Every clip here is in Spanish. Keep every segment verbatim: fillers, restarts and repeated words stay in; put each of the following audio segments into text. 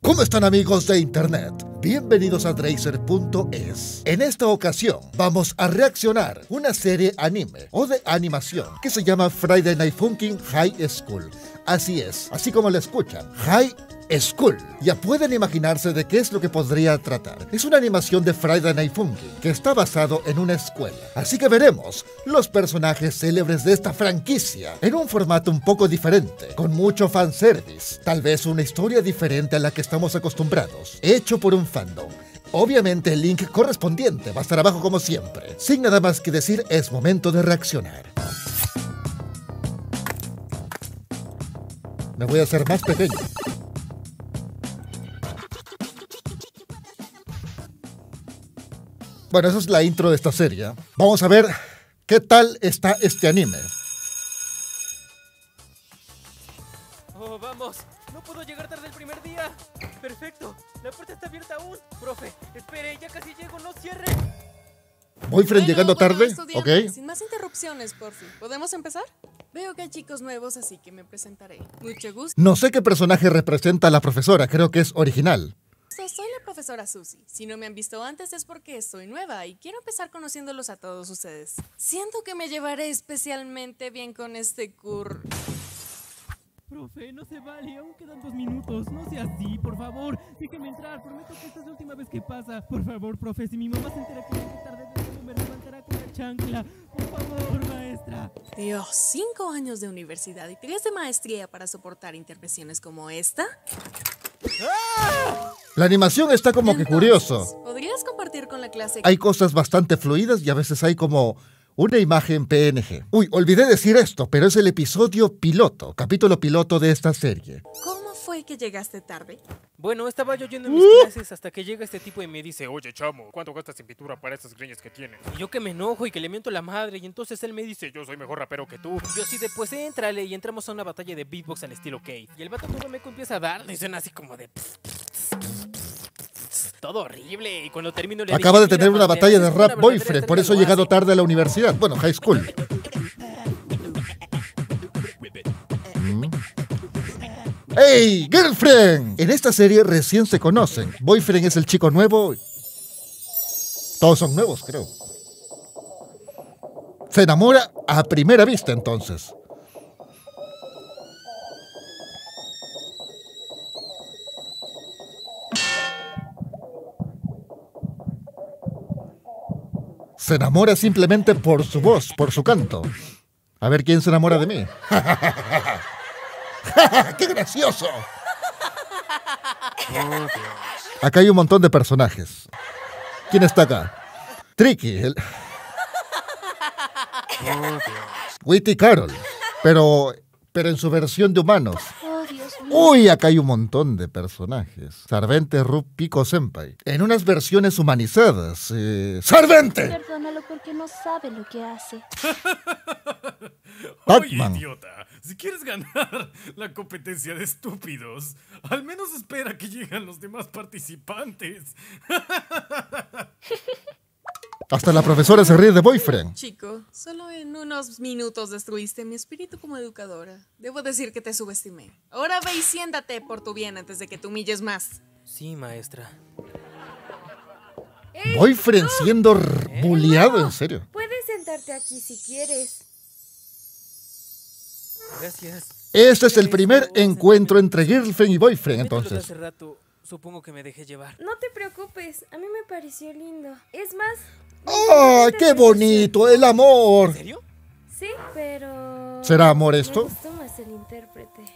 ¿Cómo están, amigos de internet? Bienvenidos a Drazer punto es. En esta ocasión vamos a reaccionar una serie anime o de animación que se llama Friday Night Funkin' High School. Así es, así como lo escuchan, High School. Ya pueden imaginarse de qué es lo que podría tratar. Es una animación de Friday Night Funkin' que está basado en una escuela. Así que veremos los personajes célebres de esta franquicia en un formato un poco diferente, con mucho fanservice, tal vez una historia diferente a la que estamos acostumbrados, hecho por un fandom. Obviamente el link correspondiente va a estar abajo como siempre. Sin nada más que decir, es momento de reaccionar. Me voy a hacer más pequeño. Bueno, esa es la intro de esta serie. Vamos a ver qué tal está este anime. Oh, vamos. No puedo llegar tarde el primer día. Perfecto. La puerta está abierta aún. Profe, espere, ya casi llego, no cierre. Boyfriend Bueno, llegando bueno, tarde, estudiantes, ¿ok? Sin más interrupciones, por fin. ¿Podemos empezar? Veo que hay chicos nuevos, así que me presentaré. Mucho gusto. No sé qué personaje representa a la profesora, creo que es original. Soy la profesora Susie. Si no me han visto antes es porque soy nueva y quiero empezar conociéndolos a todos ustedes. Siento que me llevaré especialmente bien con este cur... Profe, no se vale, aún quedan dos minutos. No sea así, por favor. Déjeme entrar, prometo que esta es la última vez que pasa. Por favor, profe, si mi mamá se entera que llegué tarde, de nuevo me levantará con la chancla. Por favor, maestra. Dios, cinco años de universidad y tres de maestría para soportar intervenciones como esta. La animación está como que Entonces, curioso. ¿podrías compartir con la clase? Hay cosas bastante fluidas y a veces hay como una imagen P N G. Uy, olvidé decir esto, pero es el episodio piloto, capítulo piloto de esta serie. ¿Cómo fue que llegaste tarde? Bueno, estaba yo yendo en mis Uh. clases hasta que llega este tipo y me dice: oye, chamo, ¿cuánto gastas en pintura para esas greñas que tienes? Y yo que me enojo y que le miento a la madre. Y entonces él me dice: yo soy mejor rapero que tú. Y yo así de, pues éntrale. Y entramos a una batalla de beatbox al estilo Kate. Y el vato todo meco empieza a dar y suena así como de... todo horrible. Y cuando termino le Acaba de dije: tener "Mira, una Pamela, batalla si de es una rap verdadera boyfriend, por estrella, eso ha lo llegado hace". tarde a la universidad. Bueno, high school. Mm. ¡Hey, girlfriend! En esta serie recién se conocen. Boyfriend es el chico nuevo. Todos son nuevos, creo. Se enamora a primera vista, entonces. Se enamora simplemente por su voz, por su canto. A ver quién se enamora de mí. ¡Qué gracioso! Acá hay un montón de personajes. ¿Quién está acá? Tricky, el... Witty Carol, pero, pero en su versión de humanos. Oh, Dios mío. Uy, acá hay un montón de personajes. Sarvente Rup Pico Senpai. En unas versiones humanizadas. Eh... ¡Sarvente! Perdónalo porque no sabe lo que hace. Oye, Pac-Man. idiota, si quieres ganar la competencia de estúpidos, al menos espera que lleguen los demás participantes. Hasta la profesora se ríe de Boyfriend. Chico, solo en unos minutos destruiste mi espíritu como educadora. Debo decir que te subestimé. Ahora ve y siéntate por tu bien antes de que te humilles más. Sí, maestra. Boyfriend siendo r- bulleado, en serio. Puedes sentarte aquí si quieres. Gracias. Este es el primer encuentro entre Girlfriend y Boyfriend, Prometo lo de entonces. hace rato, supongo que me dejé llevar. No te preocupes, a mí me pareció lindo. Es más... ¡Oh, qué bonito! ¡El amor! ¿En serio? Sí, pero... ¿Será amor esto? Me gustó más el intérprete.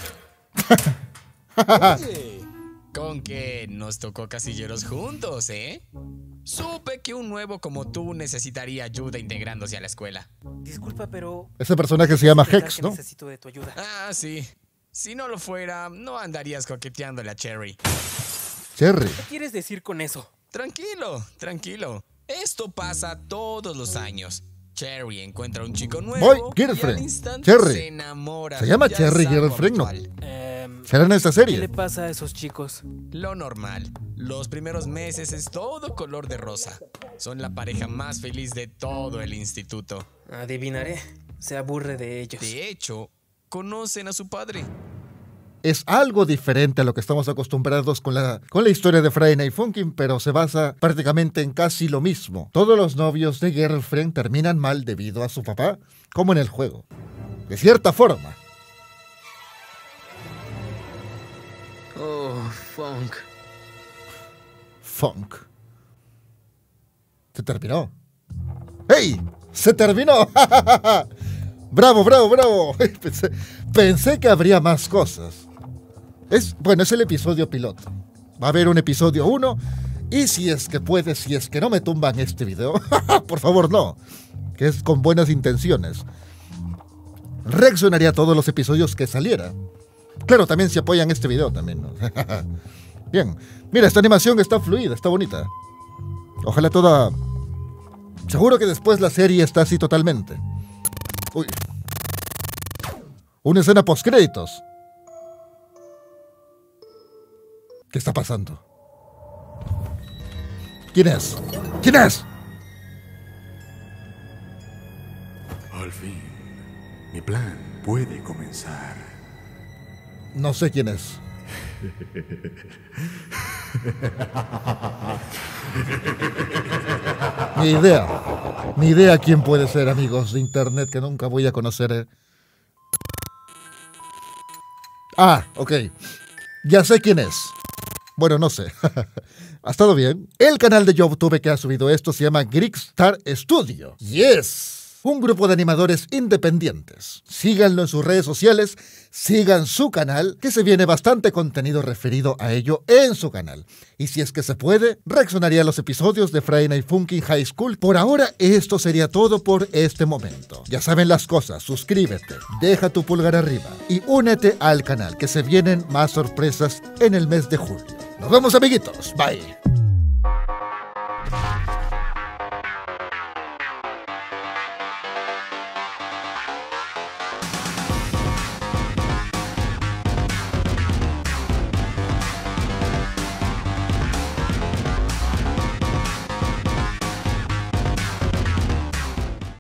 Oye, con que nos tocó casilleros juntos, ¿eh? Supe que un nuevo como tú necesitaría ayuda integrándose a la escuela. Disculpa, pero... Ese personaje se llama pensar Hex, que ¿no? Necesito de tu ayuda. Ah, sí. Si no lo fuera, no andarías coqueteándole a Cherry. Cherry. ¿Qué quieres decir con eso? Tranquilo, tranquilo. Esto pasa todos los años. Cherry encuentra un chico nuevo Boy, y girlfriend. al instante Cherry. se enamora. Se llama Ya Cherry es algo Girlfriend, ¿no? habitual. Em, ¿Será en esta ¿Qué le serie? pasa a esos chicos? Lo normal. Los primeros meses es todo color de rosa. Son la pareja más feliz de todo el instituto. Adivinaré. Se aburre de ellos. De hecho, conocen a su padre. es algo diferente a lo que estamos acostumbrados con la, con la historia de Friday Night Funkin', pero se basa prácticamente en casi lo mismo. Todos los novios de Girlfriend terminan mal debido a su papá, como en el juego. De cierta forma. Oh, Funk. Funk. Se terminó. ¡Hey! ¡Se terminó! ¡Bravo, bravo, bravo! Pensé, pensé que habría más cosas. Es, bueno, es el episodio piloto. Va a haber un episodio uno. Y si es que puede, si es que no me tumban este video, por favor no, que es con buenas intenciones, reaccionaría a todos los episodios que saliera. Claro, también si apoyan este video también, ¿no? Bien, mira, esta animación está fluida, está bonita. Ojalá toda... Seguro que después la serie está así totalmente. Uy. Una escena postcréditos. ¿Qué está pasando? ¿Quién es? ¿Quién es? Al fin, mi plan puede comenzar. No sé quién es. Ni idea. Ni idea quién puede ser, amigos de internet, que nunca voy a conocer. Ah, ok. Ya sé quién es. Bueno, no sé. ¿Ha estado bien? El canal de YouTube que ha subido esto se llama Greek Star Studio. ¡Yes! Un grupo de animadores independientes. Síganlo en sus redes sociales, sigan su canal, que se viene bastante contenido referido a ello en su canal. Y si es que se puede, reaccionaría a los episodios de Friday Night Funkin' High School. Por ahora, esto sería todo por este momento. Ya saben las cosas, suscríbete, deja tu pulgar arriba y únete al canal, que se vienen más sorpresas en el mes de julio. Nos vemos, amiguitos. Bye.